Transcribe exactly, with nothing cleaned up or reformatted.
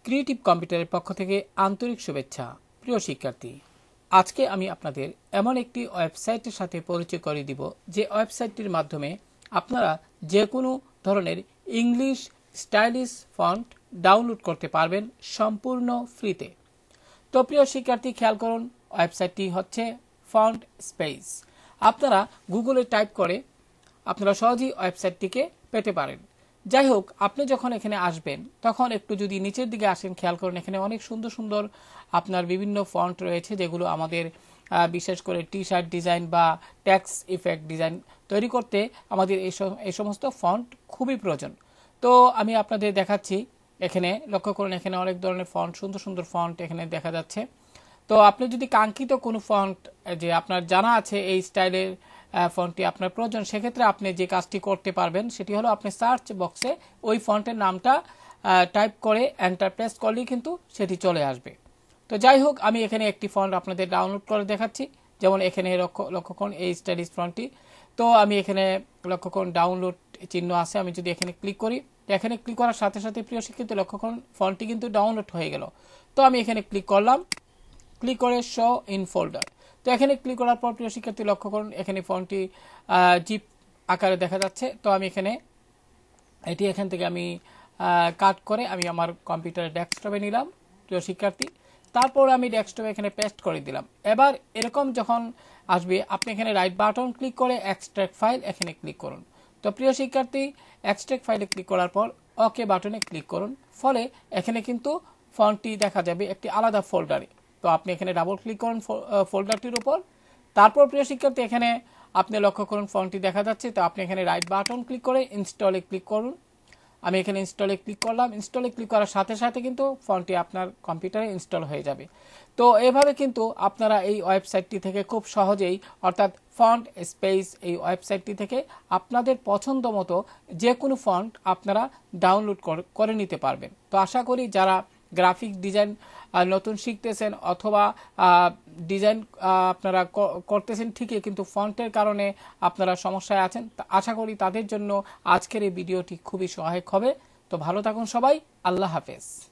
Creative কম্পিউটারের পক্ষ থেকে আন্তরিক শুভেচ্ছা। প্রিয় শিক্ষার্থী, আজকে আমি আপনাদের এমন একটি ওয়েবসাইটের সাথে পরিচয় করিয়ে দিব যে ওয়েবসাইটটির মাধ্যমে আপনারা যে কোনো ধরনের ইংলিশ স্টাইলিশ ফন্ট ডাউনলোড করতে পারবেন সম্পূর্ণ ফ্রিতে। তো প্রিয় শিক্ষার্থী, খেয়াল করুন, ওয়েবসাইটটি হচ্ছে ফন্ট স্পেস। আপনারা গুগলে টাইপ করে আপনারা সহজেই ওয়েবসাইটটিকে পেতে পারেন। যাই হোক, আপনি যখন এখানে আসবেন তখন একটু যদি নিচের দিকে আসেন, খেয়াল করুন এখানে অনেক সুন্দর সুন্দর আপনার বিভিন্ন ফন্ট রয়েছে, যেগুলো আমাদের বিশেষ করে টি শার্ট ডিজাইন বা ট্যাক্স ইফেক্ট ডিজাইন তৈরি করতে আমাদের এই সমস্ত ফন্ট খুবই প্রয়োজন। তো আমি আপনাদের দেখাচ্ছি। এখানে লক্ষ্য করুন, এখানে অনেক ধরনের ফন্ট, সুন্দর সুন্দর ফন্ট এখানে দেখা যাচ্ছে। তো আপনি যদি কাঙ্ক্ষিত কোনো ফন্ট যে আপনার জানা আছে এই স্টাইলের ফন্টটি আপনার প্রয়োজন, সেক্ষেত্রে আপনি যে কাজটি করতে পারবেন সেটি হলো আপনি সার্চ বক্সে ওই ফন্টের নামটা টাইপ করে এন্টার প্রেস করলেই কিন্তু সেটি চলে আসবে। তো যাই হোক, আমি এখানে একটি ফন্ট আপনাদের ডাউনলোড করে দেখাচ্ছি। যেমন এখানে লক্ষ্য লক্ষ্য করুন এই স্টাইলিশ ফন্টটি। তো আমি এখানে লক্ষ্য করুন ডাউনলোড চিহ্ন আছে, আমি যদি এখানে ক্লিক করি, এখানে ক্লিক করার সাথে সাথে প্রিয় শিক্ষার্থী লক্ষ্য করুন ফন্টটি কিন্তু ডাউনলোড হয়ে গেল। তো আমি এখানে ক্লিক করলাম, ক্লিক করে শো ইন ফোল্ডার। তো এখানে ক্লিক করার পর প্রিয় শিক্ষার্থী লক্ষ্য করুন এখানে ফন্টটি জিপ আকারে দেখা যাচ্ছে। তো আমি এখানে এটি এখান থেকে আমি কাট করে আমি আমার কম্পিউটারের ডেস্কটপে নিলাম প্রিয় শিক্ষার্থী। তারপর আমি ডেস্কটপে এখানে পেস্ট করে দিলাম। এবার এরকম যখন আসবে আপনি এখানে রাইট বাটন ক্লিক করে এক্সট্রাক্ট ফাইল এখানে ক্লিক করুন। তো প্রিয় শিক্ষার্থী, এক্সট্রাক্ট ফাইলে ক্লিক করার পর ওকে বাটনে ক্লিক করুন। ফলে এখানে কিন্তু ফন্টটি দেখা যাবে একটি আলাদা ফোল্ডারে। তো আপনি এখানে ডাবল ক্লিক করুন ফোল্ডারটির উপর। তারপর প্রিয় শিক্ষার্থী এখানে আপনি লক্ষ্য করুন ফন্টটি দেখা যাচ্ছে। তো আপনি এখানে রাইট বাটন ক্লিক করে ইনস্টলে ক্লিক করুন। আমি এখানে ইনস্টলে ক্লিক করলাম। ইনস্টলে ক্লিক করার সাথে সাথে কিন্তু ফন্টটি আপনার কম্পিউটারে ইনস্টল হয়ে যাবে। তো এভাবে কিন্তু আপনারা এই ওয়েবসাইটটি থেকে খুব সহজেই, অর্থাৎ ফন্ট স্পেস এই ওয়েবসাইটটি থেকে আপনাদের পছন্দ মতো যে কোনো ফন্ট আপনারা ডাউনলোড করে নিতে পারবেন। তো আশা করি যারা গ্রাফিক ডিজাইন নতুন শিখতেছেন অথবা ডিজাইন আপনারা করতেছেন ঠিকই, কিন্তু ফন্টের কারণে আপনারা সমস্যায় আছেন, আশা করি তাদের জন্য আজকের এই ভিডিওটি খুবই সহায়ক হবে। তো ভালো থাকুন সবাই, আল্লাহ হাফেজ।